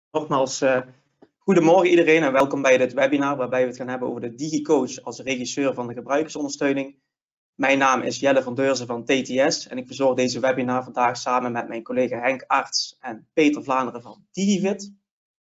Nogmaals, goedemorgen iedereen en welkom bij dit webinar waarbij we het gaan hebben over de DigiCoach als regisseur van de gebruikersondersteuning. Mijn naam is Jelle van Deurzen van TTS en ik verzorg deze webinar vandaag samen met mijn collega Henk Arts en Peter Vlaanderen van DigiFit.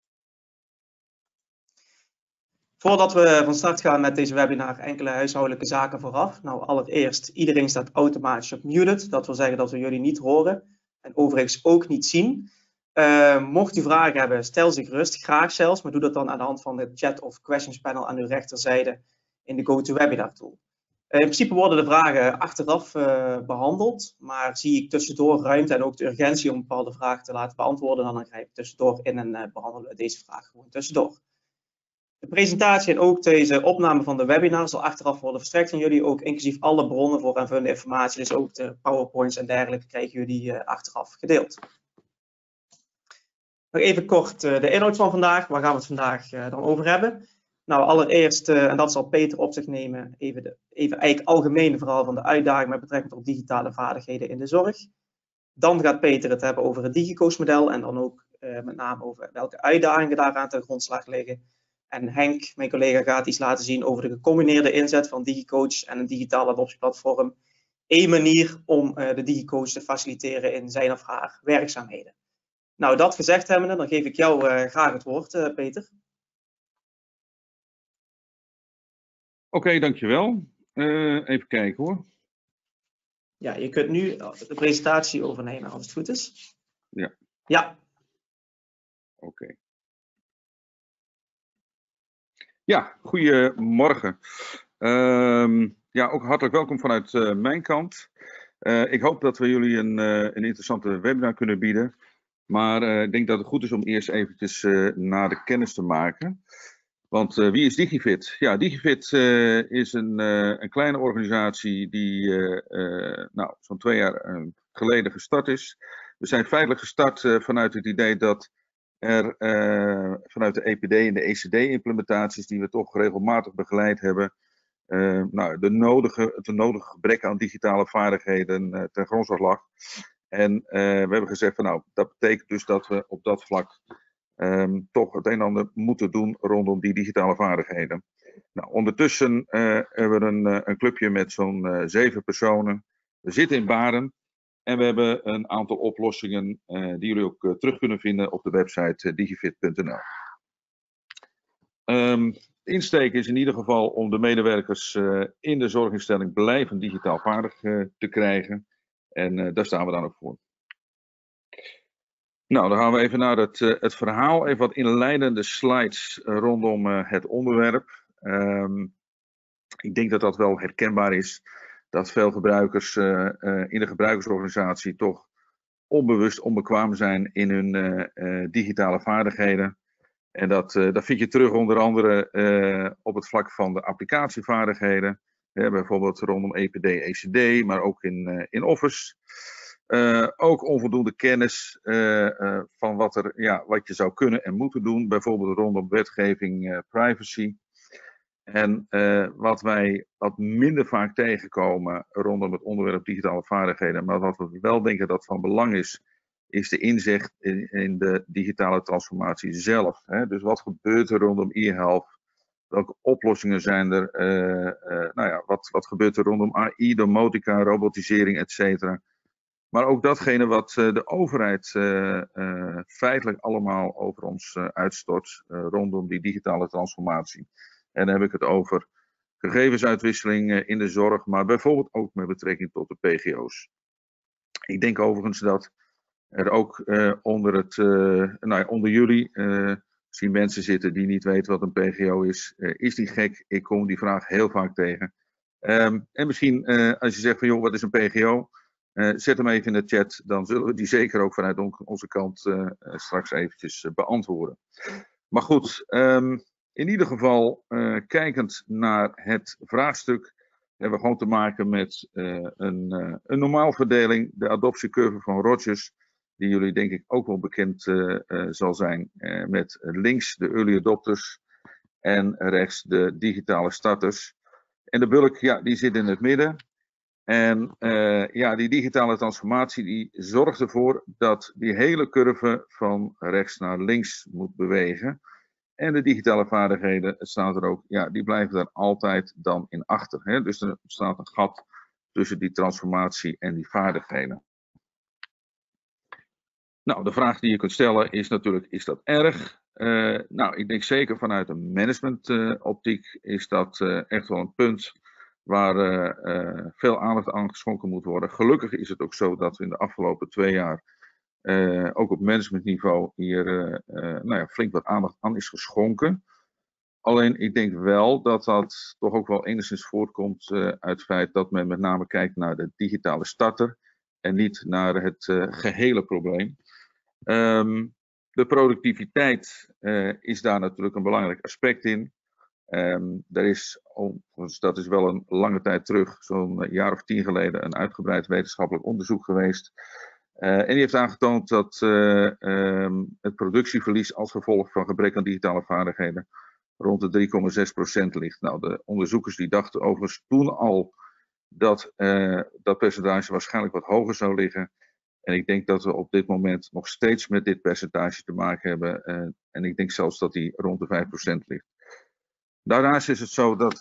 Voordat we van start gaan met deze webinar, enkele huishoudelijke zaken vooraf. Nou, allereerst, iedereen staat automatisch op muted. Dat wil zeggen dat we jullie niet horen en overigens ook niet zien. Mocht u vragen hebben, stel ze gerust, graag zelfs, maar doe dat dan aan de hand van de chat of questions panel aan uw rechterzijde in de GoToWebinar tool. In principe worden de vragen achteraf behandeld, maar zie ik tussendoor ruimte en ook de urgentie om bepaalde vragen te laten beantwoorden, dan grijp ik tussendoor in en behandelen we deze vraag gewoon tussendoor. De presentatie en ook deze opname van de webinar zal achteraf worden verstrekt aan jullie, ook inclusief alle bronnen voor aanvullende informatie, dus ook de PowerPoints en dergelijke krijgen jullie achteraf gedeeld. Nog even kort de inhoud van vandaag. Waar gaan we het vandaag dan over hebben? Nou, allereerst, en dat zal Peter op zich nemen, even eigenlijk algemeen verhaal van de uitdaging met betrekking tot digitale vaardigheden in de zorg. Dan gaat Peter het hebben over het DigiCoach model en dan ook met name over welke uitdagingen daaraan ten grondslag liggen. En Henk, mijn collega, gaat iets laten zien over de gecombineerde inzet van DigiCoach en een digitale adoptieplatform. Eén manier om de DigiCoach te faciliteren in zijn of haar werkzaamheden. Nou, dat gezegd hebbende, dan geef ik jou graag het woord, Peter. Oké, dankjewel. Even kijken hoor. Ja, je kunt nu de presentatie overnemen als het goed is. Ja. Ja. Oké. Ja, goedemorgen. Ja, ook hartelijk welkom vanuit mijn kant. Ik hoop dat we jullie een interessante webinar kunnen bieden. Maar ik denk dat het goed is om eerst eventjes naar de kennis te maken. Want wie is DigiFit? Ja, DigiFit is een kleine organisatie die nou, zo'n 2 jaar geleden gestart is. We zijn feitelijk gestart vanuit het idee dat er vanuit de EPD en de ECD-implementaties die we toch regelmatig begeleid hebben, nou, het nodige gebrek aan digitale vaardigheden ten grondslag lag. En we hebben gezegd van nou, dat betekent dus dat we op dat vlak toch het een en ander moeten doen rondom die digitale vaardigheden. Nou, ondertussen hebben we een clubje met zo'n 7 personen. We zitten in Baren en we hebben een aantal oplossingen die jullie ook terug kunnen vinden op de website digifit.nl. De insteek is in ieder geval om de medewerkers in de zorginstelling blijvend digitaal vaardig te krijgen. En daar staan we dan ook voor. Nou, dan gaan we even naar het verhaal. Even wat inleidende slides rondom het onderwerp. Ik denk dat dat wel herkenbaar is. Dat veel gebruikers in de gebruikersorganisatie toch onbewust onbekwaam zijn in hun digitale vaardigheden. En dat vind je terug onder andere op het vlak van de applicatievaardigheden. Bijvoorbeeld rondom EPD, ECD, maar ook in Office. Ook onvoldoende kennis van wat je zou kunnen en moeten doen. Bijvoorbeeld rondom wetgeving privacy. En wat wij wat minder vaak tegenkomen rondom het onderwerp digitale vaardigheden. Maar wat we wel denken dat van belang is de inzicht in de digitale transformatie zelf. Hè? Dus wat gebeurt er rondom e-health? Welke oplossingen zijn er? Nou ja, wat gebeurt er rondom AI, domotica, robotisering, etc. Maar ook datgene wat de overheid feitelijk allemaal over ons uitstort rondom die digitale transformatie. En dan heb ik het over gegevensuitwisseling in de zorg, maar bijvoorbeeld ook met betrekking tot de PGO's. Ik denk overigens dat er ook onder jullie misschien mensen zitten die niet weten wat een PGO is. Is die gek? Ik kom die vraag heel vaak tegen. En misschien als je zegt van joh, wat is een PGO? Zet hem even in de chat, dan zullen we die zeker ook vanuit onze kant straks eventjes beantwoorden. Maar goed, in ieder geval kijkend naar het vraagstuk hebben we gewoon te maken met een normaalverdeling, de adoptiecurve van Rogers, die jullie denk ik ook wel bekend zal zijn, met links de early adopters en rechts de digitale starters. En de bulk, ja, die zit in het midden. En ja, die digitale transformatie die zorgt ervoor dat die hele curve van rechts naar links moet bewegen. En de digitale vaardigheden, het staat er ook, ja, die blijven er altijd dan in achter. Hè? Dus er staat een gat tussen die transformatie en die vaardigheden. Nou, de vraag die je kunt stellen is natuurlijk, is dat erg? Nou, ik denk zeker vanuit een managementoptiek is dat echt wel een punt waar veel aandacht aan geschonken moet worden. Gelukkig is het ook zo dat we in de afgelopen 2 jaar ook op managementniveau hier nou ja, flink wat aandacht aan is geschonken. Alleen ik denk wel dat dat toch ook wel enigszins voortkomt uit het feit dat men met name kijkt naar de digitale starter en niet naar het gehele probleem. De productiviteit is daar natuurlijk een belangrijk aspect in. Er is, dat is wel een lange tijd terug, zo'n jaar of 10 geleden, een uitgebreid wetenschappelijk onderzoek geweest. En die heeft aangetoond dat het productieverlies als gevolg van gebrek aan digitale vaardigheden rond de 3,6% ligt. Nou, de onderzoekers die dachten overigens toen al dat dat percentage waarschijnlijk wat hoger zou liggen. En ik denk dat we op dit moment nog steeds met dit percentage te maken hebben. En ik denk zelfs dat die rond de 5% ligt. Daarnaast is het zo dat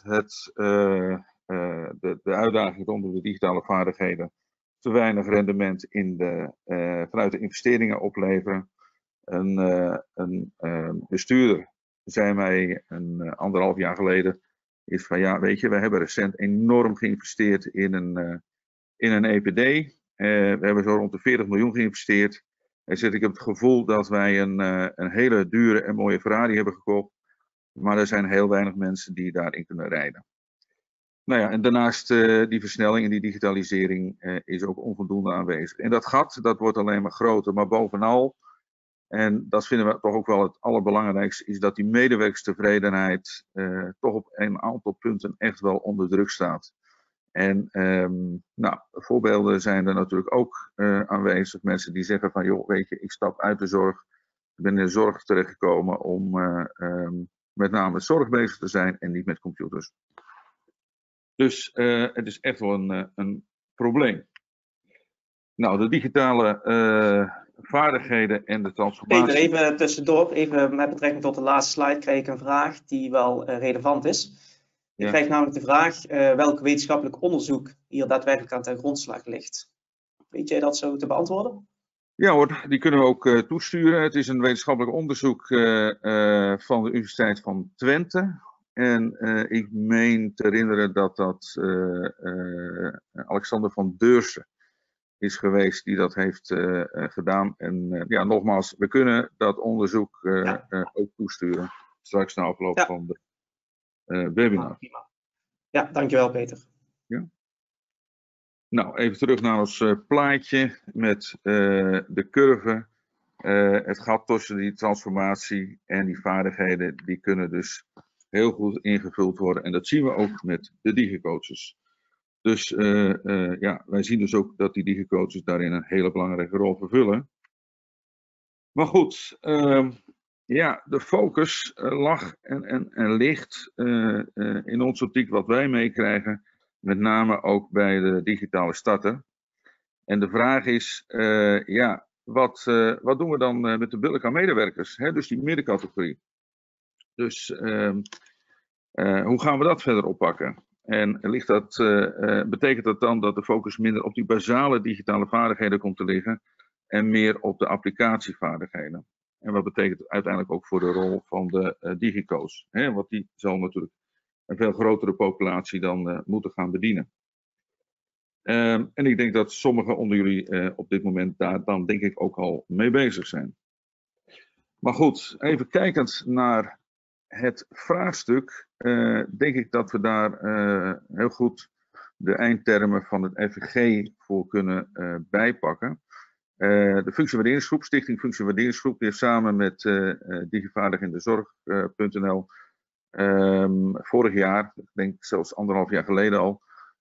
de uitdaging rondom de digitale vaardigheden te weinig rendement vanuit de investeringen opleveren. Een bestuurder zei mij 1,5 jaar geleden, is van ja, weet je, we hebben recent enorm geïnvesteerd in een EPD. We hebben zo rond de 40 miljoen geïnvesteerd. Hij zegt, ik heb het gevoel dat wij een hele dure en mooie Ferrari hebben gekocht. Maar er zijn heel weinig mensen die daarin kunnen rijden. Nou ja, en daarnaast die versnelling en die digitalisering is ook onvoldoende aanwezig. En dat gat, dat wordt alleen maar groter. Maar bovenal, en dat vinden we toch ook wel het allerbelangrijkste, is dat die medewerkerstevredenheid toch op een aantal punten echt wel onder druk staat. En nou, voorbeelden zijn er natuurlijk ook aanwezig. Mensen die zeggen van, joh, weet je, ik stap uit de zorg. Ik ben in de zorg terechtgekomen om met name met zorg bezig te zijn en niet met computers. Dus het is echt wel een probleem. Nou, de digitale vaardigheden en de transformatie. Peter, even tussendoor, even met betrekking tot de laatste slide, kreeg ik een vraag die wel relevant is. Ik krijg namelijk de vraag welk wetenschappelijk onderzoek hier daadwerkelijk aan ten grondslag ligt. Weet jij dat zo te beantwoorden? Ja hoor, die kunnen we ook toesturen. Het is een wetenschappelijk onderzoek van de Universiteit van Twente. En ik meen te herinneren dat Alexander van Deursen is geweest die dat heeft gedaan. En ja, nogmaals, we kunnen dat onderzoek ook toesturen. Straks na afloop van de webinar. Ja, dankjewel Peter. Ja. Nou, even terug naar ons plaatje met de curve. Het gat tussen die transformatie en die vaardigheden, die kunnen dus heel goed ingevuld worden. En dat zien we ook met de digicoaches. Dus ja, wij zien dus ook dat die digicoaches daarin een hele belangrijke rol vervullen. Maar goed, ja, de focus lag en ligt in onze optiek wat wij meekrijgen. Met name ook bij de digitale starter. En de vraag is, ja, wat doen we dan met de billijke medewerkers? Hè? Dus die middencategorie. Dus hoe gaan we dat verder oppakken? En betekent dat dan dat de focus minder op die basale digitale vaardigheden komt te liggen en meer op de applicatievaardigheden? En wat betekent het uiteindelijk ook voor de rol van de digicoach? Hè? Want die zal natuurlijk een veel grotere populatie dan moeten gaan bedienen. En ik denk dat sommigen onder jullie op dit moment daar dan denk ik ook al mee bezig zijn. Maar goed, even kijkend naar het vraagstuk, denk ik dat we daar heel goed de eindtermen van het FVG voor kunnen bijpakken. De functiewaarderingsgroep, Stichting Functiewaarderingsgroep, die heeft samen met digivaardigindezorg.nl vorig jaar, ik denk zelfs 1,5 jaar geleden al,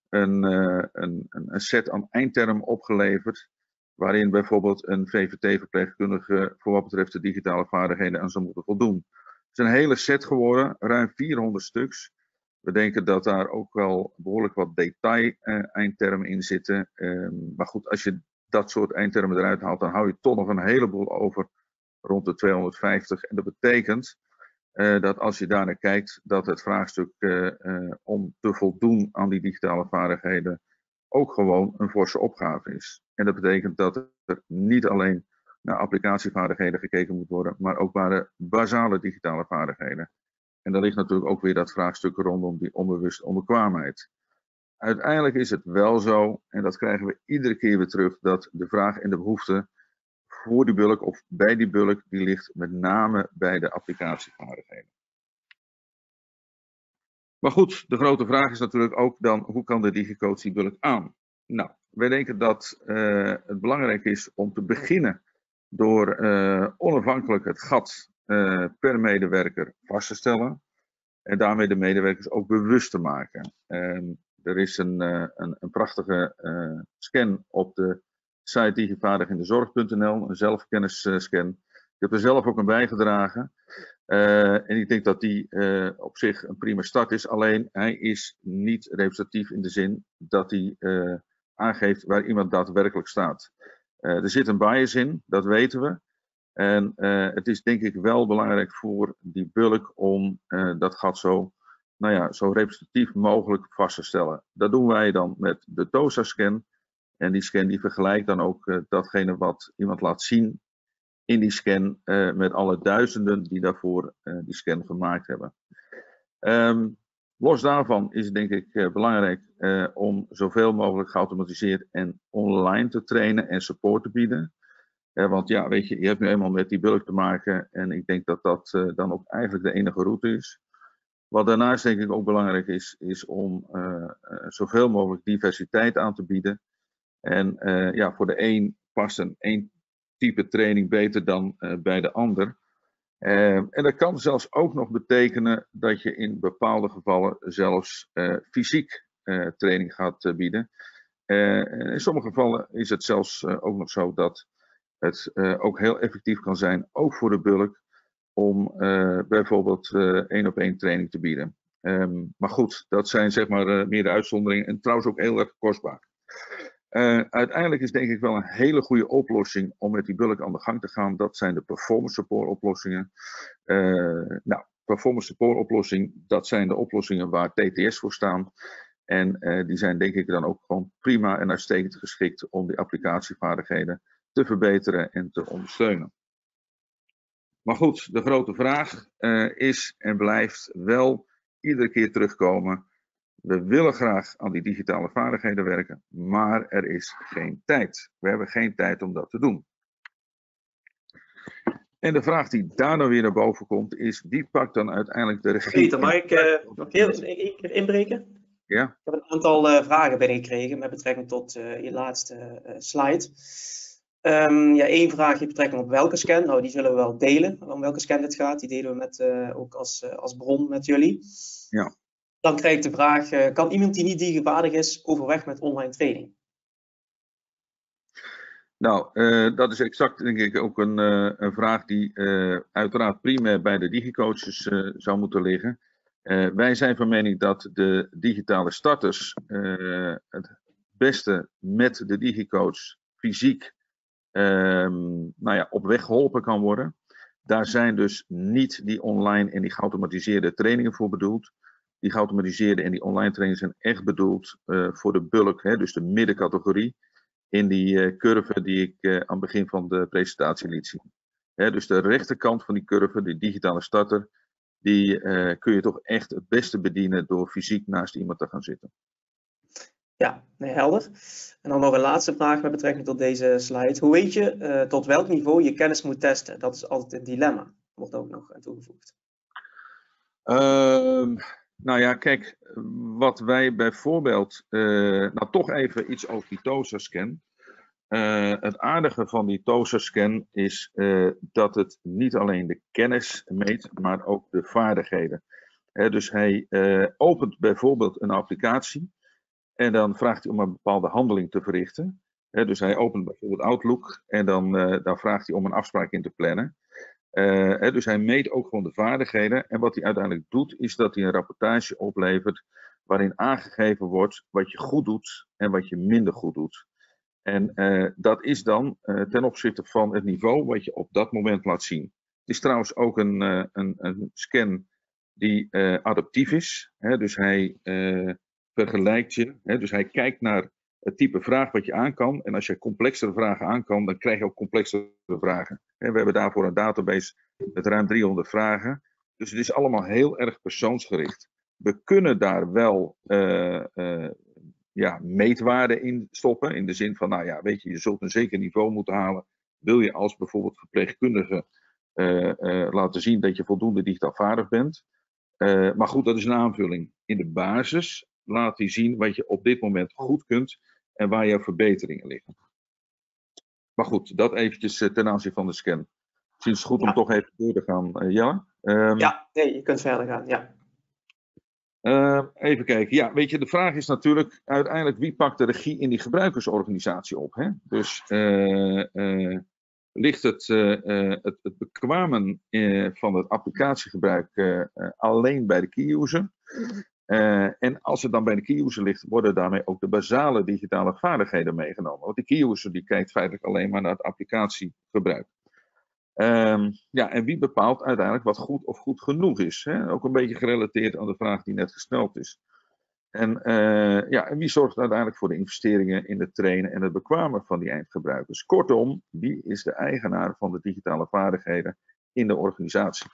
een set aan eindtermen opgeleverd, waarin bijvoorbeeld een VVT-verpleegkundige voor wat betreft de digitale vaardigheden aan zou moeten voldoen. Het is een hele set geworden, ruim 400 stuks, We denken dat daar ook wel behoorlijk wat detail-eindtermen in zitten. Maar goed, als je dat soort eindtermen eruit haalt, dan hou je toch nog een heleboel over rond de 250. En dat betekent dat als je daar naar kijkt, dat het vraagstuk om te voldoen aan die digitale vaardigheden ook gewoon een forse opgave is. En dat betekent dat er niet alleen naar applicatievaardigheden gekeken moet worden, maar ook naar de basale digitale vaardigheden. En daar ligt natuurlijk ook weer dat vraagstuk rondom die onbewuste onbekwaamheid. Uiteindelijk is het wel zo, en dat krijgen we iedere keer weer terug, dat de vraag en de behoefte voor die bulk of bij die bulk, die ligt met name bij de applicatievaardigheden. Maar goed, de grote vraag is natuurlijk ook dan, hoe kan de DigiCoach die bulk aan? Nou, wij denken dat het belangrijk is om te beginnen door onafhankelijk het gat per medewerker vast te stellen. En daarmee de medewerkers ook bewust te maken. Er is een prachtige scan op de site digivaardigindezorg.nl, een zelfkennisscan. Ik heb er zelf ook aan bijgedragen. En ik denk dat die op zich een prima start is. Alleen hij is niet representatief in de zin dat hij aangeeft waar iemand daadwerkelijk staat. Er zit een bias in, dat weten we. En het is denk ik wel belangrijk voor die bulk om dat gat zo representatief mogelijk vast te stellen. Dat doen wij dan met de TOSA-scan. En die scan die vergelijkt dan ook datgene wat iemand laat zien in die scan met alle duizenden die daarvoor die scan gemaakt hebben. Los daarvan is het denk ik belangrijk om zoveel mogelijk geautomatiseerd en online te trainen en support te bieden. Want ja, weet je hebt nu eenmaal met die bulk te maken en ik denk dat dat dan ook eigenlijk de enige route is. Wat daarnaast denk ik ook belangrijk is om zoveel mogelijk diversiteit aan te bieden. En voor de een past één type training beter dan bij de ander. En dat kan zelfs ook nog betekenen dat je in bepaalde gevallen zelfs fysiek training gaat bieden. In sommige gevallen is het zelfs ook nog zo dat het ook heel effectief kan zijn, ook voor de bulk, om bijvoorbeeld 1-op-1 training te bieden. Maar goed, dat zijn zeg maar meer de uitzonderingen en trouwens ook heel erg kostbaar. Uiteindelijk is denk ik wel een hele goede oplossing om met die bulk aan de gang te gaan. Dat zijn de performance support oplossingen. Performance support oplossing, dat zijn de oplossingen waar TTS voor staan. En die zijn denk ik dan ook gewoon prima en uitstekend geschikt om die applicatievaardigheden te verbeteren en te ondersteunen. Maar goed, de grote vraag is en blijft wel iedere keer terugkomen. We willen graag aan die digitale vaardigheden werken, maar er is geen tijd. We hebben geen tijd om dat te doen. En de vraag die daar dan weer naar boven komt is, wie pakt dan uiteindelijk de regie? Peter, mag ik nog heel één keer inbreken? Ja. Ik heb een aantal vragen binnengekregen met betrekking tot je laatste slide. Één vraagje betrekking op welke scan. Nou, die zullen we wel delen. Om welke scan dit gaat, die delen we met, ook als bron met jullie. Ja. Dan krijg ik de vraag, kan iemand die niet digivaardig is overweg met online training? Nou, dat is exact denk ik ook een vraag die uiteraard primair bij de digicoaches zou moeten liggen. Wij zijn van mening dat de digitale starters het beste met de digicoach fysiek op weg geholpen kan worden. Daar zijn dus niet die online en die geautomatiseerde trainingen voor bedoeld. Die geautomatiseerde en die online trainingen zijn echt bedoeld voor de bulk, dus de middencategorie. In die curve die ik aan het begin van de presentatie liet zien. Dus de rechterkant van die curve, die digitale starter, die kun je toch echt het beste bedienen door fysiek naast iemand te gaan zitten. Ja, helder. En dan nog een laatste vraag met betrekking tot deze slide. Hoe weet je tot welk niveau je kennis moet testen? Dat is altijd een dilemma. Wordt ook nog aan toegevoegd. Nou ja, kijk, wat wij bijvoorbeeld, toch even iets over die TOSA-scan. Het aardige van die TOSA-scan is dat het niet alleen de kennis meet, maar ook de vaardigheden. Dus hij opent bijvoorbeeld een applicatie en dan vraagt hij om een bepaalde handeling te verrichten. Dus hij opent bijvoorbeeld Outlook en dan vraagt hij om een afspraak in te plannen. Dus hij meet ook gewoon de vaardigheden. En wat hij uiteindelijk doet, is dat hij een rapportage oplevert waarin aangegeven wordt wat je goed doet en wat je minder goed doet. En dat is dan ten opzichte van het niveau wat je op dat moment laat zien. Het is trouwens ook een scan die adaptief is. Dus hij vergelijkt je. Dus hij kijkt naar het type vraag wat je aan kan. En als je complexere vragen aan kan, dan krijg je ook complexere vragen. We hebben daarvoor een database met ruim 300 vragen. Dus het is allemaal heel erg persoonsgericht. We kunnen daar wel meetwaarden in stoppen. In de zin van, nou ja, weet je zult een zeker niveau moeten halen. Wil je als bijvoorbeeld verpleegkundige laten zien dat je voldoende digitaal vaardig bent. Maar goed, dat is een aanvulling. In de basis laat hij zien wat je op dit moment goed kunt en waar jouw verbeteringen liggen. Maar goed, dat eventjes ten aanzien van de scan. Misschien is het goed om toch even door te gaan, Jelle. Je kunt verder gaan, ja. Even kijken. Ja, weet je, de vraag is natuurlijk uiteindelijk wie pakt de regie in die gebruikersorganisatie op. Hè? Dus ligt het bekwamen van het applicatiegebruik alleen bij de key-user? En als het dan bij de key-user ligt, worden daarmee ook de basale digitale vaardigheden meegenomen. Want de key-user die kijkt feitelijk alleen maar naar het applicatiegebruik. En wie bepaalt uiteindelijk wat goed of goed genoeg is? Hè? Ook een beetje gerelateerd aan de vraag die net gesteld is. En wie zorgt uiteindelijk voor de investeringen in het trainen en het bekwamen van die eindgebruikers? Kortom, wie is de eigenaar van de digitale vaardigheden in de organisatie?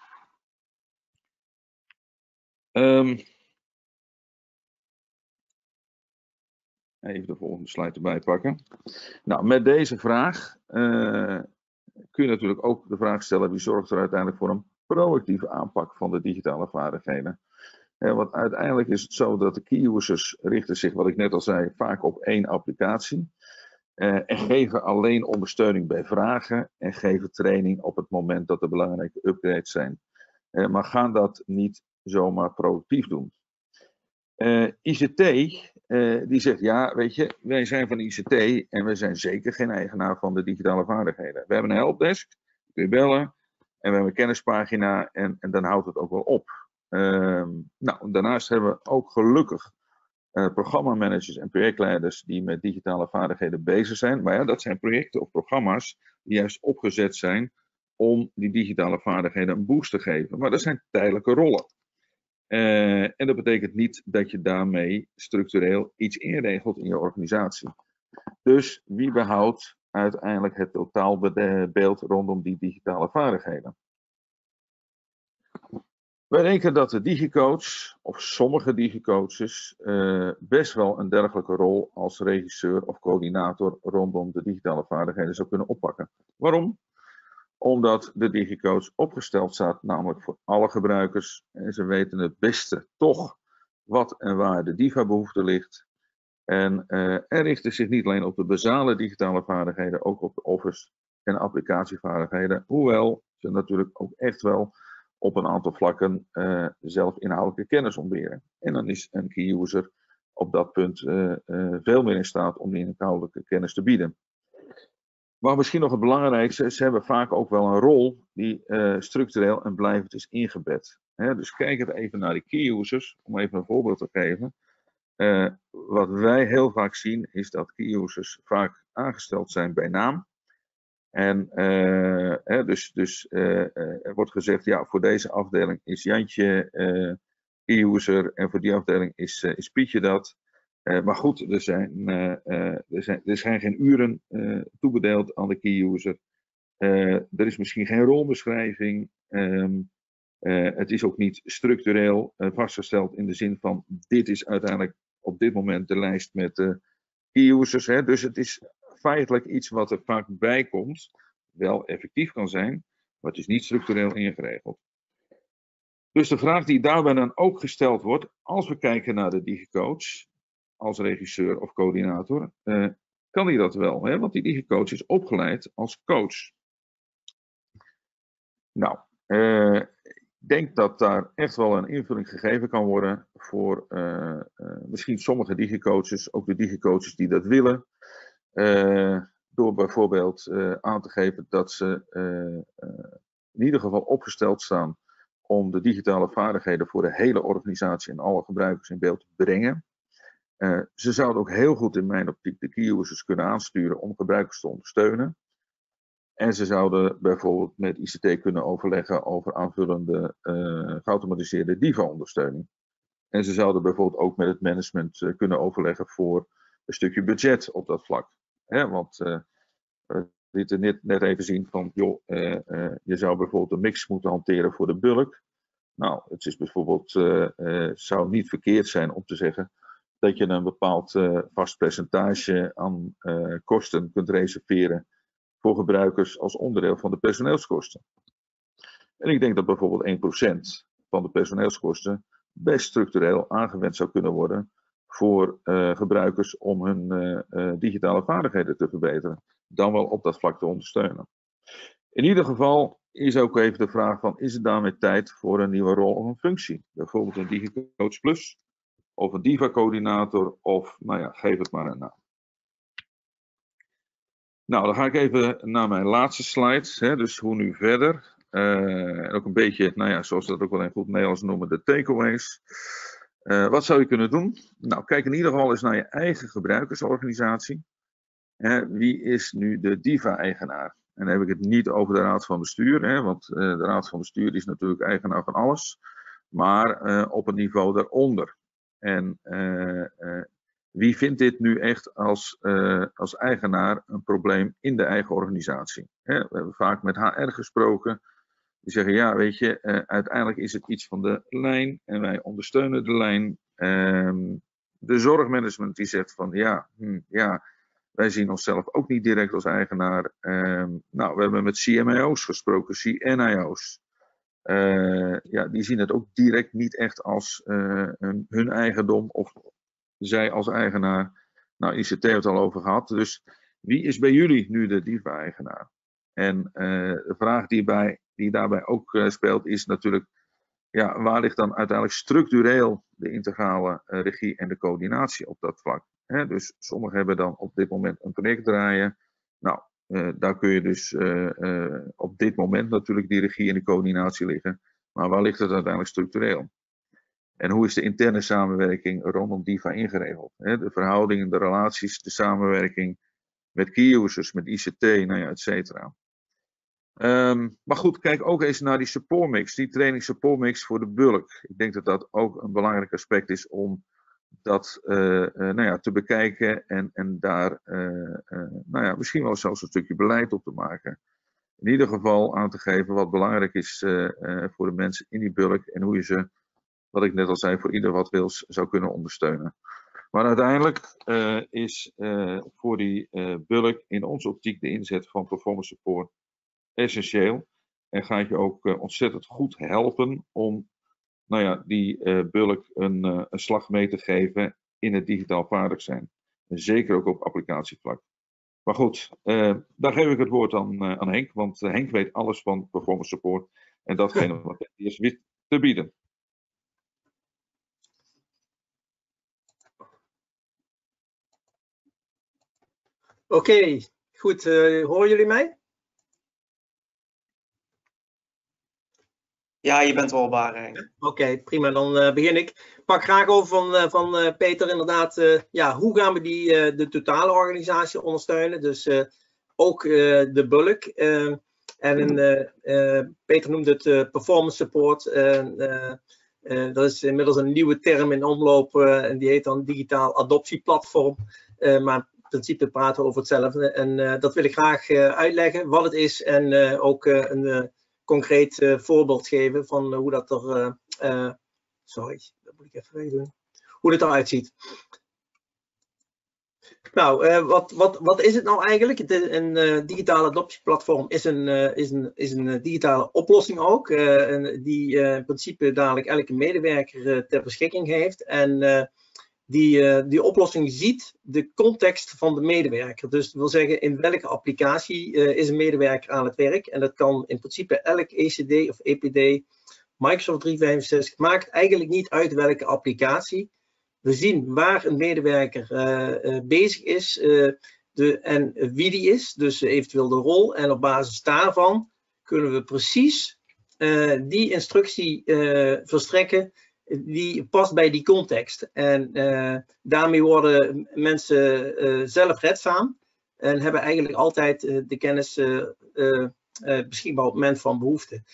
Even de volgende slide erbij pakken. Nou, met deze vraag kun je natuurlijk ook de vraag stellen: wie zorgt er uiteindelijk voor een proactieve aanpak van de digitale vaardigheden? Want uiteindelijk is het zo dat de key-users richten zich, wat ik net al zei, vaak op één applicatie. En geven alleen ondersteuning bij vragen en geven training op het moment dat er belangrijke upgrades zijn. Maar gaan dat niet zomaar proactief doen. ICT, die zegt, ja, weet je, wij zijn van ICT en we zijn zeker geen eigenaar van de digitale vaardigheden. We hebben een helpdesk, kun je bellen, en we hebben een kennispagina en dan houdt het ook wel op. Daarnaast hebben we ook gelukkig programmamanagers en projectleiders die met digitale vaardigheden bezig zijn. Maar ja, dat zijn projecten of programma's die juist opgezet zijn om die digitale vaardigheden een boost te geven. Maar dat zijn tijdelijke rollen. En dat betekent niet dat je daarmee structureel iets inregelt in je organisatie. Dus wie behoudt uiteindelijk het totaalbeeld rondom die digitale vaardigheden? Wij denken dat de digicoach, of sommige digicoaches, best wel een dergelijke rol als regisseur of coördinator rondom de digitale vaardigheden zou kunnen oppakken. Waarom? Omdat de digicoach opgesteld staat, namelijk voor alle gebruikers. En ze weten het beste toch wat en waar de DIVA-behoefte ligt. En er richten zich niet alleen op de basale digitale vaardigheden, ook op de office- en applicatievaardigheden. Hoewel ze natuurlijk ook echt wel op een aantal vlakken zelf inhoudelijke kennis ontberen. En dan is een key user op dat punt veel meer in staat om die inhoudelijke kennis te bieden. Maar misschien nog het belangrijkste, ze hebben vaak ook wel een rol die structureel en blijvend is ingebed. Dus kijk het even naar die key users, om even een voorbeeld te geven. Wat wij heel vaak zien is dat key users vaak aangesteld zijn bij naam. En dus er wordt gezegd, ja, voor deze afdeling is Jantje key user en voor die afdeling is Pietje dat. Maar goed, er zijn geen uren toebedeeld aan de key user. Er is misschien geen rolbeschrijving. Het is ook niet structureel vastgesteld in de zin van dit is uiteindelijk op dit moment de lijst met key users. Dus het is feitelijk iets wat er vaak bij komt, wel effectief kan zijn, maar het is niet structureel ingeregeld. Dus de vraag die daarbij dan ook gesteld wordt, als we kijken naar de digicoach, als regisseur of coördinator, kan hij dat wel, hè? Want die digicoach is opgeleid als coach. Nou, ik denk dat daar echt wel een invulling gegeven kan worden voor misschien sommige digicoaches, ook de digicoaches die dat willen, door bijvoorbeeld aan te geven dat ze in ieder geval opgesteld staan om de digitale vaardigheden voor de hele organisatie en alle gebruikers in beeld te brengen. Ze zouden ook heel goed in mijn optiek de key users kunnen aansturen om gebruikers te ondersteunen. En ze zouden bijvoorbeeld met ICT kunnen overleggen over aanvullende geautomatiseerde DIVA-ondersteuning. En ze zouden bijvoorbeeld ook met het management kunnen overleggen voor een stukje budget op dat vlak. Want we lieten net even zien van, joh, je zou bijvoorbeeld een mix moeten hanteren voor de bulk. Nou, het is bijvoorbeeld, zou niet verkeerd zijn om te zeggen dat je een bepaald vast percentage aan kosten kunt reserveren voor gebruikers als onderdeel van de personeelskosten. En ik denk dat bijvoorbeeld 1% van de personeelskosten best structureel aangewend zou kunnen worden voor gebruikers om hun digitale vaardigheden te verbeteren. Dan wel op dat vlak te ondersteunen. In ieder geval is ook even de vraag van, is het daarmee tijd voor een nieuwe rol of een functie? Bijvoorbeeld een DigiCoach Plus of een DIVA-coördinator of, nou ja, geef het maar een naam. Nou, dan ga ik even naar mijn laatste slide. Dus hoe nu verder? Ook een beetje, nou ja, zoals we dat ook wel in goed Nederlands noemen, de takeaways. Wat zou je kunnen doen? Nou, kijk in ieder geval eens naar je eigen gebruikersorganisatie. Wie is nu de DIVA-eigenaar? En dan heb ik het niet over de raad van bestuur, want de raad van bestuur is natuurlijk eigenaar van alles. Maar op het niveau daaronder. En wie vindt dit nu echt als eigenaar een probleem in de eigen organisatie? We hebben vaak met HR gesproken. Die zeggen, ja, weet je, uiteindelijk is het iets van de lijn en wij ondersteunen de lijn. De zorgmanagement die zegt van, ja, wij zien onszelf ook niet direct als eigenaar. Nou, we hebben met CMIO's gesproken, CNIO's. Ja, die zien het ook direct niet echt als hun eigendom of zij als eigenaar. Nou, ICT heeft het al over gehad. Dus wie is bij jullie nu de DIVA-eigenaar? En de vraag die daarbij ook speelt is natuurlijk, ja, waar ligt dan uiteindelijk structureel de integrale regie en de coördinatie op dat vlak? Dus sommigen hebben dan op dit moment een project draaien. Nou, daar kun je dus op dit moment natuurlijk die regie en de coördinatie liggen. Maar waar ligt het uiteindelijk structureel? En hoe is de interne samenwerking rondom DIVA ingeregeld? De verhoudingen, de relaties, de samenwerking met key users, met ICT, nou ja, et cetera. Maar goed, kijk ook eens naar die supportmix, die training supportmix voor de bulk. Ik denk dat dat ook een belangrijk aspect is om dat nou ja, te bekijken en daar nou ja, misschien wel zelfs een stukje beleid op te maken. In ieder geval aan te geven wat belangrijk is voor de mensen in die bulk en hoe je ze, wat ik net al zei, voor ieder wat wils zou kunnen ondersteunen. Maar uiteindelijk is voor die bulk in onze optiek de inzet van performance support essentieel. En gaat je ook ontzettend goed helpen om, nou ja, die bulk een slag mee te geven in het digitaal vaardig zijn. En zeker ook op applicatievlak. Maar goed, daar geef ik het woord aan Henk, want Henk weet alles van performance support en datgene wat hij is wist te bieden. Oké, goed. Horen jullie mij? Ja, je bent hoorbaar, Henk. Oké, prima. Dan begin ik. Ik pak graag over van Peter inderdaad. Ja, hoe gaan we de totale organisatie ondersteunen? Dus ook de bulk. Peter noemde het performance support. Dat is inmiddels een nieuwe term in omloop. En die heet dan digitaal adoptieplatform. Maar in principe praten we over hetzelfde. En dat wil ik graag uitleggen wat het is. En ook een concreet voorbeeld geven van hoe dat er, sorry, dat moet ik even wegdoen, hoe het eruit ziet. Nou, wat is het nou eigenlijk? Een digitale adoptieplatform is een digitale oplossing ook, die in principe dadelijk elke medewerker ter beschikking heeft. En die oplossing ziet de context van de medewerker. Dus dat wil zeggen, in welke applicatie is een medewerker aan het werk. En dat kan in principe elk ECD of EPD, Microsoft 365, maakt eigenlijk niet uit welke applicatie. We zien waar een medewerker bezig is en wie die is, dus eventueel de rol. En op basis daarvan kunnen we precies die instructie verstrekken die past bij die context. En daarmee worden mensen zelfredzaam en hebben eigenlijk altijd de kennis beschikbaar op het moment van behoefte.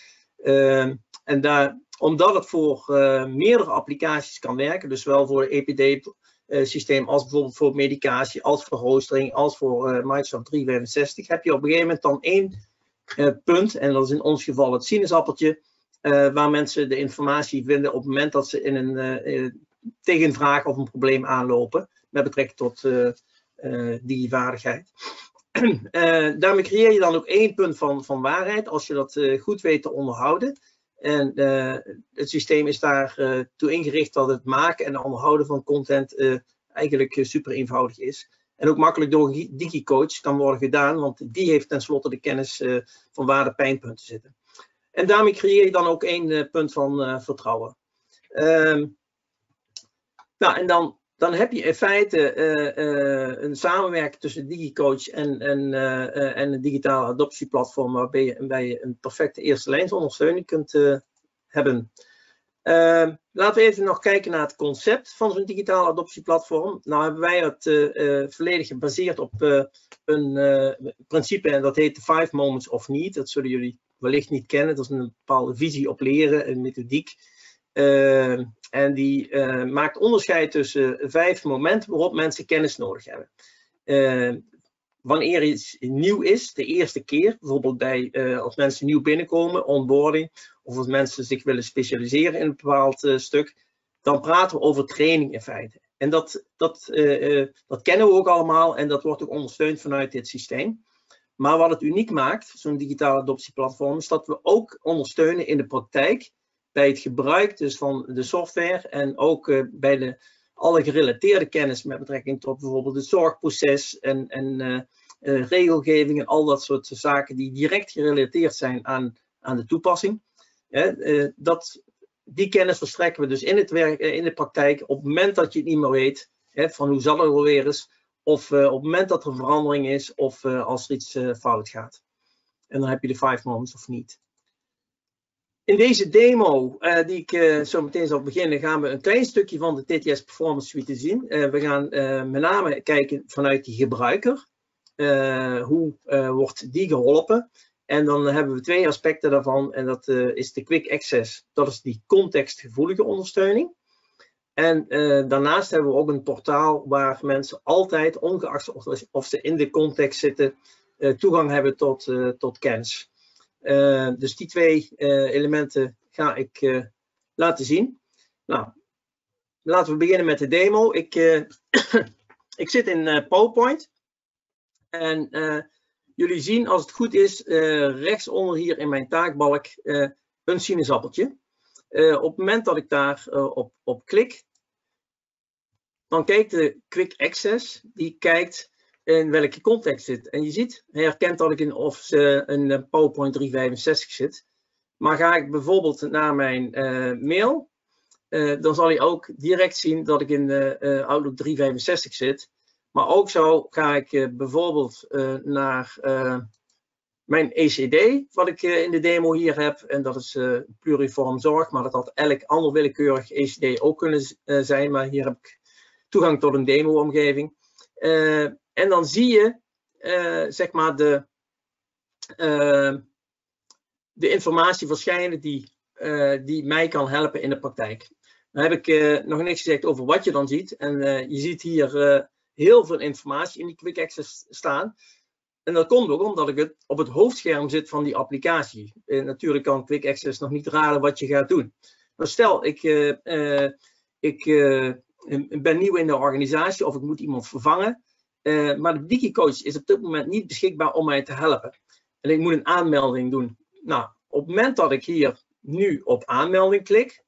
Omdat het voor meerdere applicaties kan werken, dus zowel voor het EPD-systeem als bijvoorbeeld voor medicatie, als voor hosting, als voor Microsoft 365, heb je op een gegeven moment dan één punt, en dat is in ons geval het sinaasappeltje, waar mensen de informatie vinden op het moment dat ze tegen een vraag of een probleem aanlopen met betrekking tot digivaardigheid. Daarmee creëer je dan ook één punt van waarheid als je dat goed weet te onderhouden. En het systeem is daartoe ingericht dat het maken en onderhouden van content eigenlijk super eenvoudig is. En ook makkelijk door een DigiCoach kan worden gedaan, want die heeft tenslotte de kennis van waar de pijnpunten zitten. En daarmee creëer je dan ook één punt van vertrouwen. Nou, en dan heb je in feite een samenwerking tussen DigiCoach en een digitale adoptieplatform waarbij je een perfecte eerste lijnsondersteuning kunt hebben. Laten we even nog kijken naar het concept van zo'n digitale adoptieplatform. Nou hebben wij het volledig gebaseerd op een principe en dat heet de 5 Moments of Need. Dat zullen jullie wellicht niet kennen. Dat is een bepaalde visie op leren, een methodiek. En die maakt onderscheid tussen 5 momenten waarop mensen kennis nodig hebben. Wanneer iets nieuw is, de eerste keer, bijvoorbeeld als mensen nieuw binnenkomen, onboarding, of als mensen zich willen specialiseren in een bepaald stuk, dan praten we over training in feite. En dat kennen we ook allemaal en dat wordt ook ondersteund vanuit dit systeem. Maar wat het uniek maakt, zo'n digitale adoptieplatform, is dat we ook ondersteunen in de praktijk bij het gebruik dus van de software en ook bij alle gerelateerde kennis met betrekking tot bijvoorbeeld het zorgproces en regelgeving en al dat soort zaken die direct gerelateerd zijn aan de toepassing. Die kennis verstrekken we dus in de praktijk op het moment dat je het niet meer weet, van hoe zal het alweer eens, of op het moment dat er een verandering is of als er iets fout gaat. En dan heb je de 5 moments of need. In deze demo die ik zo meteen zal beginnen, gaan we een klein stukje van de TTS Performance Suite zien. We gaan met name kijken vanuit die gebruiker. Hoe wordt die geholpen? En dan hebben we 2 aspecten daarvan. En dat is de Quick Access. Dat is die contextgevoelige ondersteuning. En daarnaast hebben we ook een portaal waar mensen altijd, ongeacht of ze in de context zitten, toegang hebben tot kennis. Dus die 2 elementen ga ik laten zien. Nou, laten we beginnen met de demo. Ik zit in PowerPoint. En jullie zien, als het goed is, rechtsonder hier in mijn taakbalk een sinaasappeltje. Op het moment dat ik daar op klik, dan kijkt de Quick Access, die kijkt in welke context zit. En je ziet, hij herkent dat ik in een PowerPoint 365 zit. Maar ga ik bijvoorbeeld naar mijn mail, dan zal hij ook direct zien dat ik in Outlook 365 zit. Maar ook zo ga ik bijvoorbeeld naar mijn ECD, wat ik in de demo hier heb. En dat is pluriform zorg, maar dat had elk ander willekeurig ECD ook kunnen zijn. Maar hier heb ik toegang tot een demo-omgeving. En dan zie je, zeg maar, de informatie verschijnen die mij kan helpen in de praktijk. Dan heb ik nog niks gezegd over wat je dan ziet. En je ziet hier heel veel informatie in die Quick Access staan. En dat komt ook omdat ik het op het hoofdscherm zit van die applicatie. Natuurlijk kan Quick Access nog niet raden wat je gaat doen. Maar stel, ik ben nieuw in de organisatie of ik moet iemand vervangen. Maar de DigiCoach is op dit moment niet beschikbaar om mij te helpen. En ik moet een aanmelding doen. Nou, op het moment dat ik hier nu op aanmelding klik,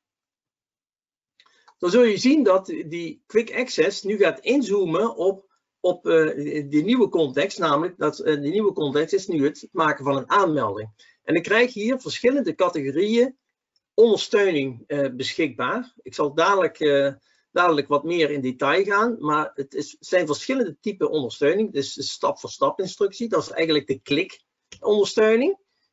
dan zul je zien dat die Quick Access nu gaat inzoomen op die nieuwe context. Namelijk, dat de nieuwe context is nu het maken van een aanmelding. En ik krijg hier verschillende categorieën ondersteuning beschikbaar. Ik zal dadelijk wat meer in detail gaan, maar het zijn verschillende typen ondersteuning. Dus de stap-voor-stap instructie, dat is eigenlijk de klik ondersteuning.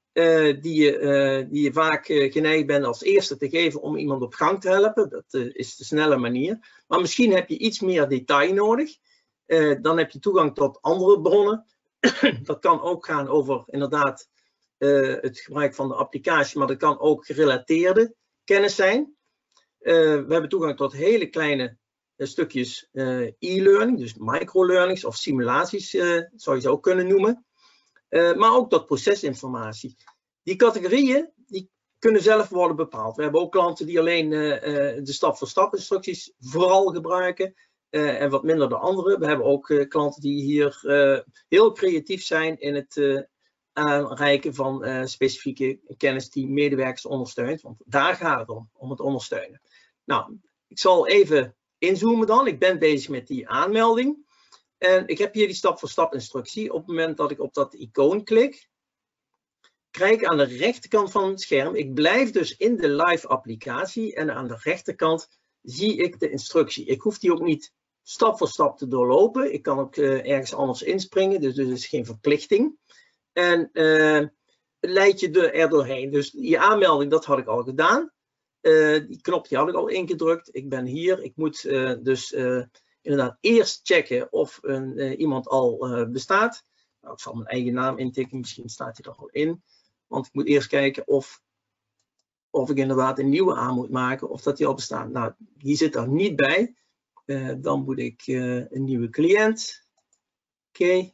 die je vaak geneigd bent als eerste te geven om iemand op gang te helpen. Dat is de snelle manier. Maar misschien heb je iets meer detail nodig. Dan heb je toegang tot andere bronnen. Dat kan ook gaan over inderdaad het gebruik van de applicatie, maar dat kan ook gerelateerde kennis zijn. We hebben toegang tot hele kleine stukjes e-learning, dus microlearnings of simulaties zou je ze ook kunnen noemen. Maar ook tot procesinformatie. Die categorieën die kunnen zelf worden bepaald. We hebben ook klanten die alleen de stap-voor-stap instructies vooral gebruiken en wat minder de andere. We hebben ook klanten die hier heel creatief zijn in het aanreiken van specifieke kennis die medewerkers ondersteunt. Want daar gaat het om het ondersteunen. Nou, ik zal even inzoomen dan. Ik ben bezig met die aanmelding. En ik heb hier die stap-voor-stap instructie. Op het moment dat ik op dat icoon klik, krijg ik aan de rechterkant van het scherm, ik blijf dus in de live applicatie en aan de rechterkant zie ik de instructie. Ik hoef die ook niet stap voor stap te doorlopen. Ik kan ook ergens anders inspringen, dus er is geen verplichting. En leid je er doorheen. Dus die aanmelding, dat had ik al gedaan. Die knop die had ik al ingedrukt. Ik ben hier. Ik moet dus inderdaad eerst checken of iemand al bestaat. Nou, ik zal mijn eigen naam intikken. Misschien staat hij er al in. Want ik moet eerst kijken of ik inderdaad een nieuwe aan moet maken. Of dat die al bestaat. Nou, die zit er niet bij. Dan moet ik een nieuwe cliënt. Oké.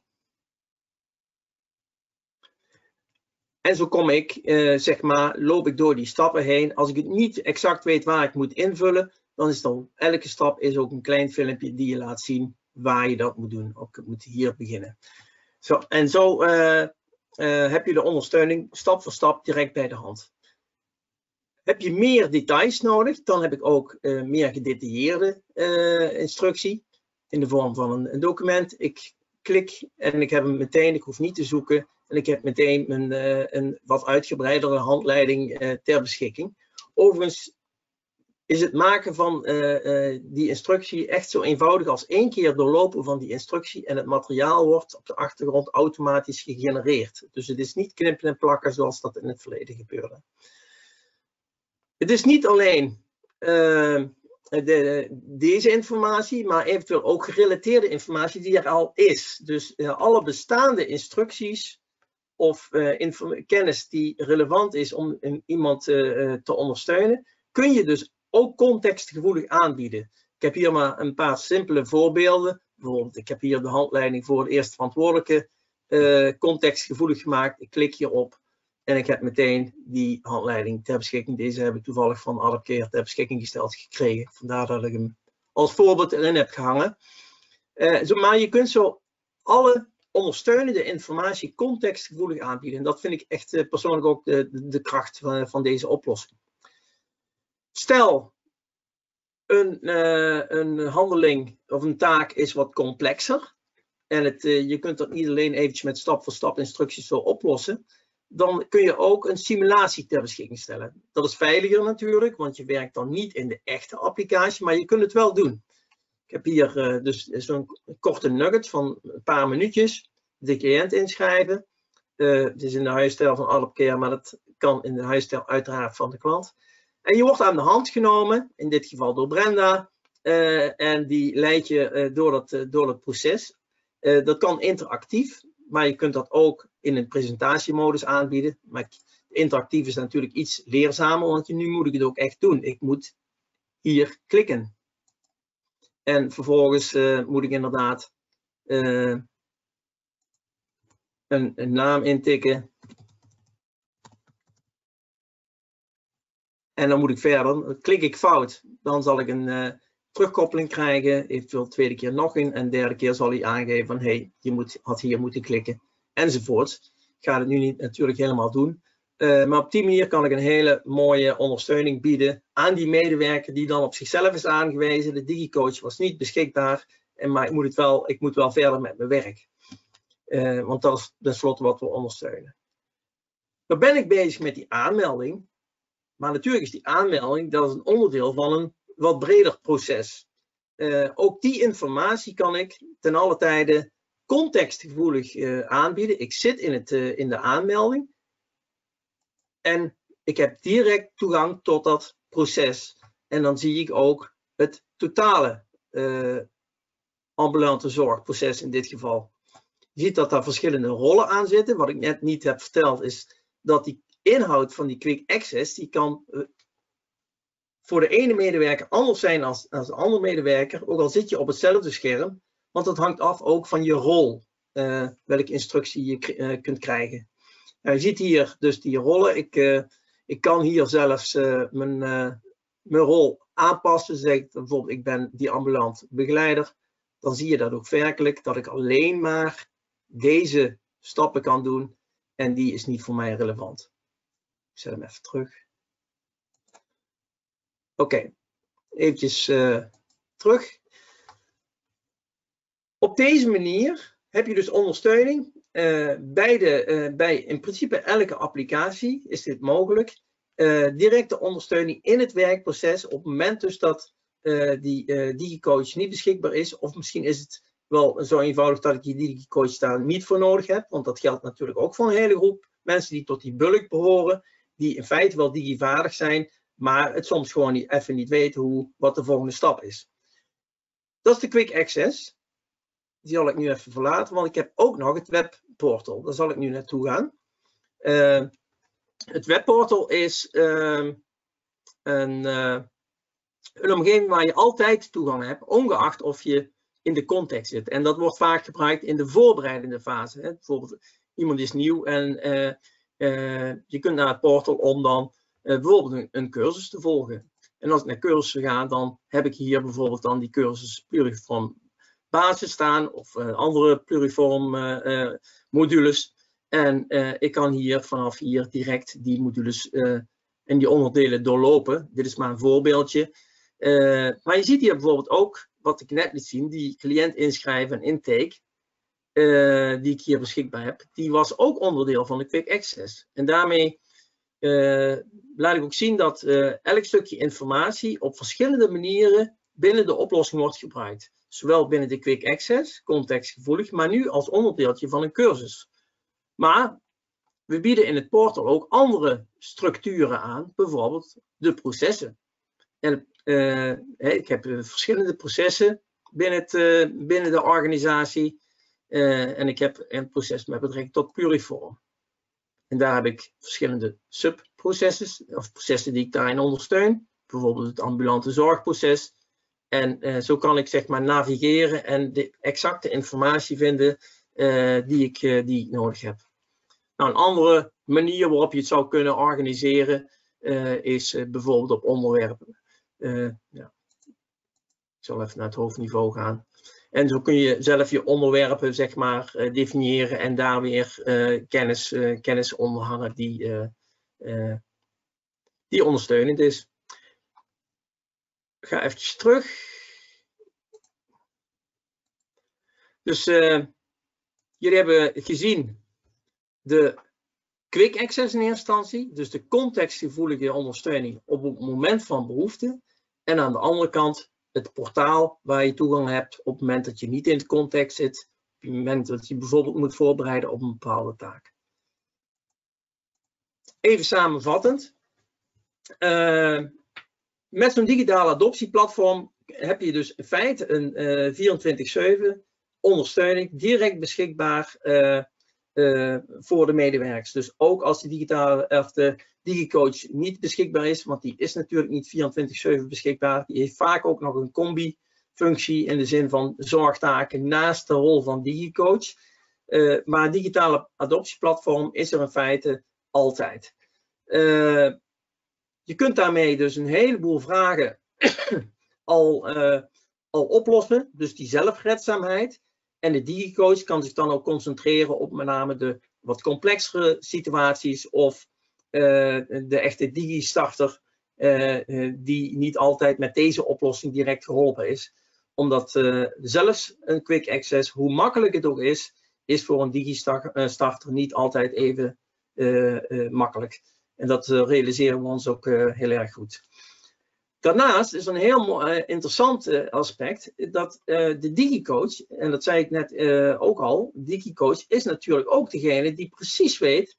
En zo kom ik, zeg maar, loop ik door die stappen heen. Als ik het niet exact weet waar ik moet invullen, dan is dan elke stap is ook een klein filmpje die je laat zien waar je dat moet doen. Ook ik moet hier beginnen. Zo heb je de ondersteuning stap voor stap direct bij de hand. Heb je meer details nodig, dan heb ik ook meer gedetailleerde instructie in de vorm van een document. Ik klik en ik heb hem meteen, ik hoef niet te zoeken. En ik heb meteen een wat uitgebreidere handleiding ter beschikking. Overigens is het maken van die instructie echt zo eenvoudig als 1 keer doorlopen van die instructie en het materiaal wordt op de achtergrond automatisch gegenereerd. Dus het is niet knippen en plakken zoals dat in het verleden gebeurde. Het is niet alleen deze informatie, maar eventueel ook gerelateerde informatie die er al is. Dus alle bestaande instructies of kennis die relevant is om iemand te ondersteunen, kun je dus ook contextgevoelig aanbieden. Ik heb hier maar een paar simpele voorbeelden. Bijvoorbeeld, ik heb hier de handleiding voor de eerste verantwoordelijke contextgevoelig gemaakt. Ik klik hierop en ik heb meteen die handleiding ter beschikking. Deze heb ik toevallig van AdaptCare ter beschikking gesteld gekregen. Vandaar dat ik hem als voorbeeld erin heb gehangen. Maar je kunt zo alle ondersteunende informatie contextgevoelig aanbieden. En dat vind ik echt persoonlijk ook de kracht van deze oplossing. Stel, een handeling of een taak is wat complexer. En je kunt dat niet alleen eventjes met stap-voor-stap instructies zo oplossen. Dan kun je ook een simulatie ter beschikking stellen. Dat is veiliger natuurlijk, want je werkt dan niet in de echte applicatie, maar je kunt het wel doen. Ik heb hier dus zo'n korte nugget van een paar minuutjes. De cliënt inschrijven. Het is in de huisstijl van AdaptCare, maar dat kan in de huisstijl uiteraard van de klant. En je wordt aan de hand genomen, in dit geval door Brenda. En die leidt je door het proces. Dat kan interactief, maar je kunt dat ook in een presentatiemodus aanbieden. Maar interactief is natuurlijk iets leerzamer, want nu moet ik het ook echt doen. Ik moet hier klikken. En vervolgens moet ik inderdaad een naam intikken. En dan moet ik verder. Klik ik fout, dan zal ik een terugkoppeling krijgen. Eventueel tweede keer nog een. En derde keer zal hij aangeven van hey, je had hier moeten klikken. Enzovoort. Ik ga het nu niet natuurlijk helemaal doen. Maar op die manier kan ik een hele mooie ondersteuning bieden aan die medewerker die dan op zichzelf is aangewezen. De DigiCoach was niet beschikbaar, maar ik moet wel verder met mijn werk. Want dat is tenslotte wat we ondersteunen. Dan ben ik bezig met die aanmelding. Maar natuurlijk is die aanmelding dat is een onderdeel van een wat breder proces. Ook die informatie kan ik ten alle tijde contextgevoelig aanbieden. Ik zit in de aanmelding. En ik heb direct toegang tot dat proces. En dan zie ik ook het totale ambulante zorgproces in dit geval. Je ziet dat daar verschillende rollen aan zitten. Wat ik net niet heb verteld is dat die inhoud van die Quick Access, die kan voor de ene medewerker anders zijn als de andere medewerker, ook al zit je op hetzelfde scherm, want dat hangt af ook van je rol, welke instructie je kunt krijgen. Je ziet hier dus die rollen. Ik kan hier zelfs mijn rol aanpassen. Zeg bijvoorbeeld, ik ben die ambulant begeleider. Dan zie je dat ook werkelijk, dat ik alleen maar deze stappen kan doen. En die is niet voor mij relevant. Ik zet hem even terug. Oké, eventjes terug. Op deze manier heb je dus ondersteuning. Bij in principe elke applicatie is dit mogelijk. Directe ondersteuning in het werkproces op het moment dus dat die DigiCoach niet beschikbaar is. Of misschien is het wel zo eenvoudig dat ik die DigiCoach daar niet voor nodig heb. Want dat geldt natuurlijk ook voor een hele groep mensen die tot die bulk behoren. Die in feite wel digivaardig zijn, maar het soms gewoon even niet weten wat de volgende stap is. Dat is de Quick Access. Die zal ik nu even verlaten, want ik heb ook nog het webportal. Daar zal ik nu naartoe gaan. Het webportal is een omgeving waar je altijd toegang hebt, ongeacht of je in de context zit. En dat wordt vaak gebruikt in de voorbereidende fase. Hè. Bijvoorbeeld, iemand is nieuw en je kunt naar het portal om dan bijvoorbeeld een cursus te volgen. En als ik naar cursussen ga, dan heb ik hier bijvoorbeeld dan die cursus pluriform basis staan of andere pluriform modules. En ik kan hier vanaf hier direct die modules en die onderdelen doorlopen. Dit is maar een voorbeeldje. Maar je ziet hier bijvoorbeeld ook, wat ik net liet zien, die cliënt inschrijven en intake, die ik hier beschikbaar heb, die was ook onderdeel van de Quick Access. En daarmee laat ik ook zien dat elk stukje informatie op verschillende manieren binnen de oplossing wordt gebruikt. Zowel binnen de Quick Access, contextgevoelig, maar nu als onderdeeltje van een cursus. Maar we bieden in het portal ook andere structuren aan, bijvoorbeeld de processen. En, ik heb verschillende processen binnen de organisatie en ik heb een proces met betrekking tot pluriform. En daar heb ik verschillende subprocessen of processen die ik daarin ondersteun, bijvoorbeeld het ambulante zorgproces. En zo kan ik zeg maar navigeren en de exacte informatie vinden die ik nodig heb. Nou, een andere manier waarop je het zou kunnen organiseren is bijvoorbeeld op onderwerpen. Ja. Ik zal even naar het hoofdniveau gaan. En zo kun je zelf je onderwerpen zeg maar definiëren en daar weer kennis onder hangen die ondersteunend is. Ik ga eventjes terug. Dus jullie hebben gezien de Quick Access in eerste instantie, dus de contextgevoelige ondersteuning op het moment van behoefte. En aan de andere kant het portaal waar je toegang hebt op het moment dat je niet in de context zit, op het moment dat je bijvoorbeeld moet voorbereiden op een bepaalde taak. Even samenvattend. Met zo'n digitale adoptieplatform heb je dus in feite een 24/7 ondersteuning direct beschikbaar voor de medewerkers. Dus ook als de DigiCoach niet beschikbaar is, want die is natuurlijk niet 24/7 beschikbaar. Die heeft vaak ook nog een combi-functie in de zin van zorgtaken naast de rol van DigiCoach. Maar een digitale adoptieplatform is er in feite altijd. Je kunt daarmee dus een heleboel vragen al oplossen, dus die zelfredzaamheid. En de DigiCoach kan zich dan ook concentreren op met name de wat complexere situaties of de echte digi-starter die niet altijd met deze oplossing direct geholpen is. Omdat zelfs een Quick Access, hoe makkelijk het ook is voor een digi-starter niet altijd even makkelijk. En dat realiseren we ons ook heel erg goed. Daarnaast is een heel interessant aspect dat de DigiCoach, en dat zei ik net ook al, DigiCoach is natuurlijk ook degene die precies weet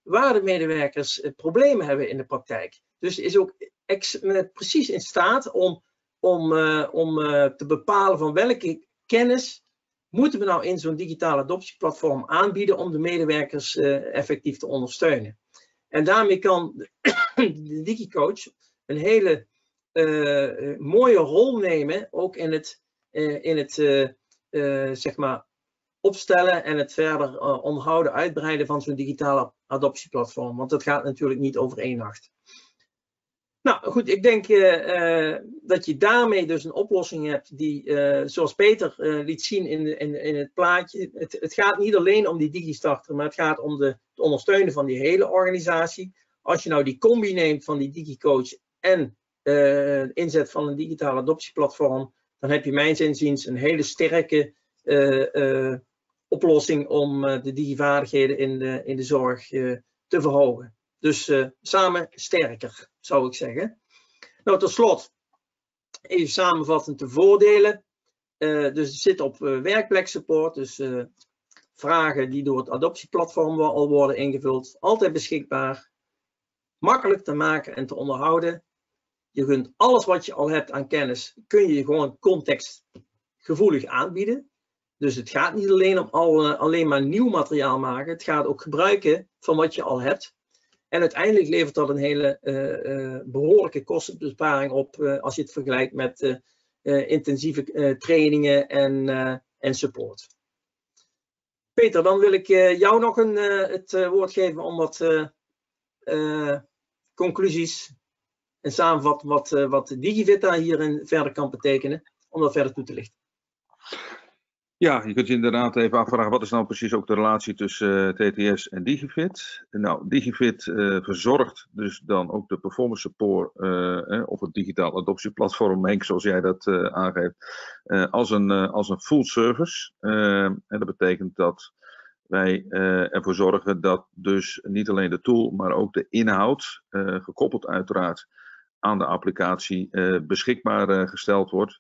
waar de medewerkers problemen hebben in de praktijk. Dus is ook precies in staat om te bepalen van welke kennis moeten we nou in zo'n digitale adoptieplatform aanbieden om de medewerkers effectief te ondersteunen. En daarmee kan de DigiCoach een hele mooie rol nemen, ook in het zeg maar opstellen en het verder onderhouden, uitbreiden van zo'n digitale adoptieplatform. Want dat gaat natuurlijk niet over één nacht. Nou goed, ik denk dat je daarmee dus een oplossing hebt die, zoals Peter liet zien in het plaatje, het gaat niet alleen om die DigiStarter, maar het gaat om het ondersteunen van die hele organisatie. Als je nou die combi neemt van die DigiCoach en inzet van een digitale adoptieplatform, dan heb je mijns inziens een hele sterke oplossing om de digivaardigheden in de zorg te verhogen. Dus samen sterker, zou ik zeggen. Nou, tot slot, even samenvattend de voordelen. Dus het zit op werkpleksupport, dus vragen die door het adoptieplatform al worden ingevuld. Altijd beschikbaar, makkelijk te maken en te onderhouden. Je kunt alles wat je al hebt aan kennis, kun je gewoon contextgevoelig aanbieden. Dus het gaat niet alleen om alleen maar nieuw materiaal maken. Het gaat ook gebruiken van wat je al hebt. En uiteindelijk levert dat een hele behoorlijke kostenbesparing op als je het vergelijkt met intensieve trainingen en support. Peter, dan wil ik jou nog het woord geven om wat conclusies en samenvatten wat DigiFit daar hierin verder kan betekenen, om dat verder toe te lichten. Ja, je kunt je inderdaad even afvragen, wat is nou precies ook de relatie tussen TTS en DigiFit? Nou, DigiFit verzorgt dus dan ook de performance support of het digitaal adoptieplatform, Henk, zoals jij dat aangeeft, als een full service. En dat betekent dat wij ervoor zorgen dat dus niet alleen de tool, maar ook de inhoud, gekoppeld uiteraard aan de applicatie, beschikbaar gesteld wordt.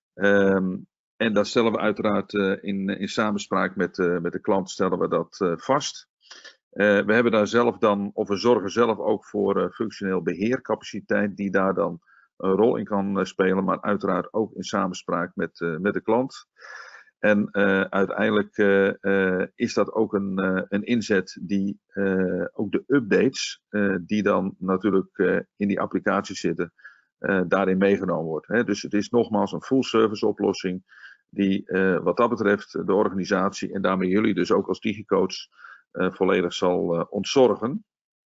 En dat stellen we uiteraard in samenspraak met de klant stellen we dat vast. We hebben daar zelf dan, of we zorgen zelf ook voor functioneel beheercapaciteit die daar dan een rol in kan spelen, maar uiteraard ook in samenspraak met de klant. En uiteindelijk is dat ook een inzet die ook de updates die dan natuurlijk in die applicatie zitten, daarin meegenomen wordt. Hè. Dus het is nogmaals een full service oplossing die wat dat betreft de organisatie en daarmee jullie dus ook als DigiCoach volledig zal ontzorgen.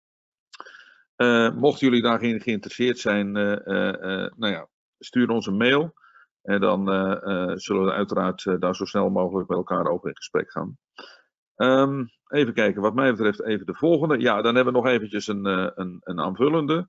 Mochten jullie daarin geïnteresseerd zijn, nou ja, stuur ons een mail en dan zullen we uiteraard daar zo snel mogelijk met elkaar over in gesprek gaan. Even kijken, wat mij betreft even de volgende. Ja, dan hebben we nog eventjes een aanvullende.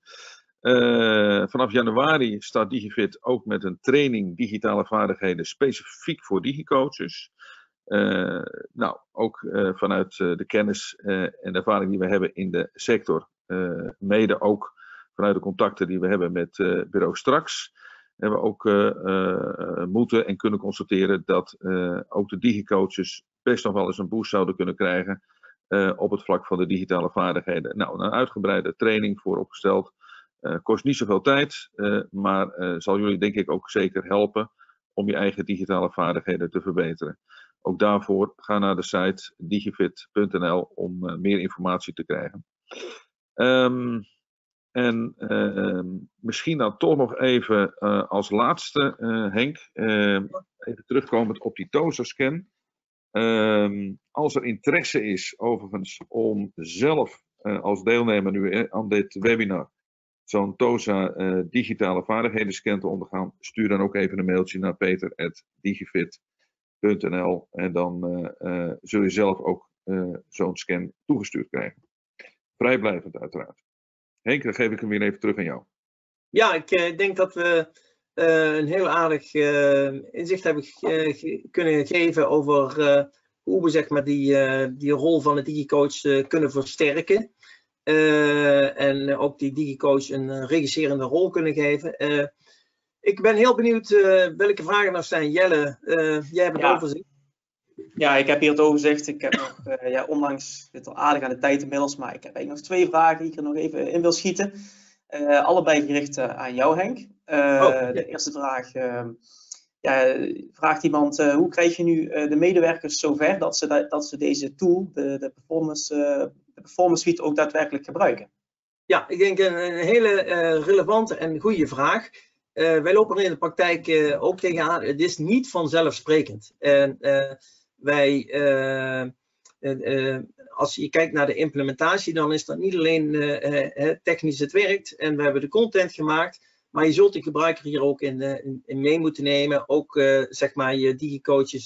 Vanaf januari staat DigiFit ook met een training digitale vaardigheden specifiek voor DigiCoaches. Nou, ook vanuit de kennis en ervaring die we hebben in de sector, mede ook vanuit de contacten die we hebben met bureau Straks, hebben we ook moeten en kunnen constateren dat ook de DigiCoaches best nog wel eens een boost zouden kunnen krijgen op het vlak van de digitale vaardigheden. Nou, een uitgebreide training voor opgesteld. Kost niet zoveel tijd, maar zal jullie denk ik ook zeker helpen om je eigen digitale vaardigheden te verbeteren. Ook daarvoor ga naar de site digifit.nl om meer informatie te krijgen. Misschien dan toch nog even als laatste, Henk, even terugkomend op die TOSA-scan. Als er interesse is overigens om zelf als deelnemer nu aan dit webinar zo'n TOSA digitale vaardigheden-scan te ondergaan, stuur dan ook even een mailtje naar peter@digifit.nl en dan zul je zelf ook zo'n scan toegestuurd krijgen. Vrijblijvend uiteraard. Henk, dan geef ik hem weer even terug aan jou. Ja, ik denk dat we een heel aardig inzicht hebben kunnen geven over hoe we zeg maar, die rol van de DigiCoach kunnen versterken. En ook die DigiCoach een regisserende rol kunnen geven. Ik ben heel benieuwd welke vragen er zijn. Jelle, jij hebt het overzicht. Ja, ik heb hier het overzicht. Ik heb nog, ondanks dit al aardig aan de tijd inmiddels, maar ik heb eigenlijk nog 2 vragen die ik er nog even in wil schieten. Allebei gericht aan jou, Henk. De eerste vraag, vraagt iemand, hoe krijg je nu de medewerkers zover dat ze deze tool, de Performance Suite, ook daadwerkelijk gebruiken? Ja, ik denk een hele relevante en goede vraag. Wij lopen er in de praktijk ook tegenaan. Het is niet vanzelfsprekend. En als je kijkt naar de implementatie, dan is dat niet alleen technisch het werkt. En we hebben de content gemaakt. Maar je zult de gebruiker hier ook in mee moeten nemen. Ook zeg maar je digicoaches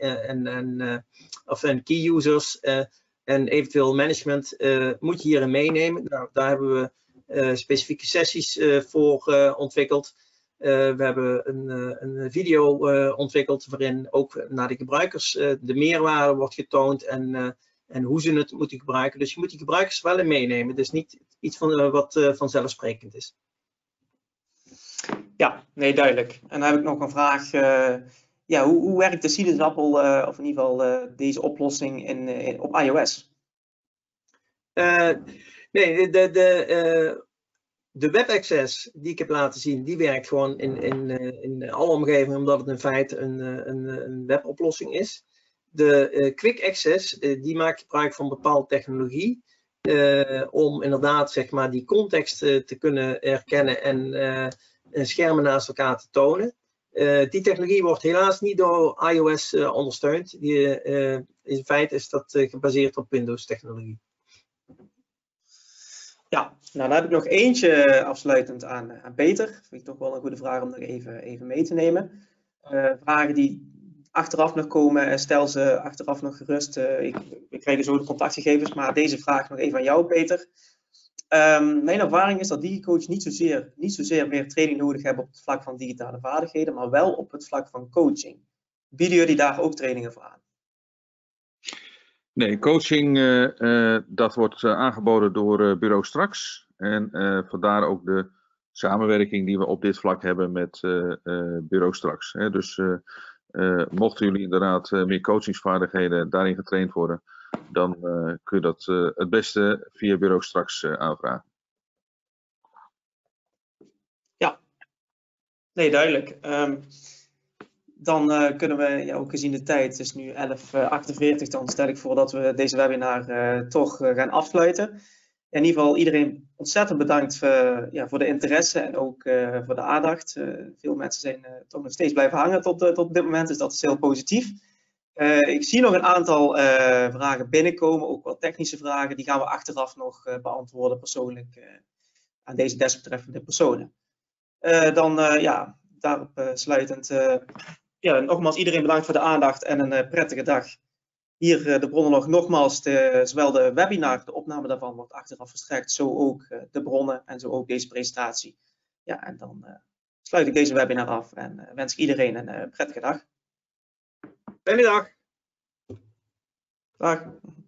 en key users. En eventueel management moet je hierin meenemen. Nou, daar hebben we specifieke sessies voor ontwikkeld. We hebben een video ontwikkeld waarin ook naar de gebruikers de meerwaarde wordt getoond en hoe ze het moeten gebruiken. Dus je moet die gebruikers wel in meenemen. Dus niet iets wat vanzelfsprekend is. Ja, nee, duidelijk. En dan heb ik nog een vraag. Hoe werkt de sinaasappel, of in ieder geval deze oplossing op iOS? Nee, de webaccess die ik heb laten zien, die werkt gewoon in alle omgevingen, omdat het in feite een weboplossing is. De quick access, die maakt gebruik van bepaalde technologie om inderdaad zeg maar die context te kunnen herkennen en schermen naast elkaar te tonen. Die technologie wordt helaas niet door iOS ondersteund. In feite is dat gebaseerd op Windows technologie. Ja, nou dan heb ik nog eentje afsluitend aan Peter. Dat vind ik toch wel een goede vraag om nog even mee te nemen. Vragen die achteraf nog komen, stel ze achteraf nog gerust. We krijgen zo de contactgegevens, maar deze vraag nog even aan jou, Peter. Mijn ervaring is dat DigiCoach niet zozeer meer training nodig hebben op het vlak van digitale vaardigheden, maar wel op het vlak van coaching. Bieden jullie daar ook trainingen voor aan? Nee, coaching dat wordt aangeboden door Bureau Straks. En vandaar ook de samenwerking die we op dit vlak hebben met Bureau Straks. Hè. Dus mochten jullie inderdaad meer coachingsvaardigheden daarin getraind worden, dan kun je dat het beste via Bureau Straks aanvragen. Ja, nee, duidelijk. Dan kunnen we, ook gezien de tijd, het is nu 11:48, dan stel ik voor dat we deze webinar toch gaan afsluiten. In ieder geval iedereen ontzettend bedankt voor de interesse en ook voor de aandacht. Veel mensen zijn toch nog steeds blijven hangen tot dit moment, dus dat is heel positief. Ik zie nog een aantal vragen binnenkomen, ook wat technische vragen. Die gaan we achteraf nog beantwoorden persoonlijk aan deze desbetreffende personen. Daarop sluitend, nogmaals iedereen bedankt voor de aandacht en een prettige dag. Hier de bronnen nog nogmaals, zowel de webinar, de opname daarvan wordt achteraf verstrekt, zo ook de bronnen en zo ook deze presentatie. Ja, en dan sluit ik deze webinar af en wens ik iedereen een prettige dag. Fijne dag. Dag.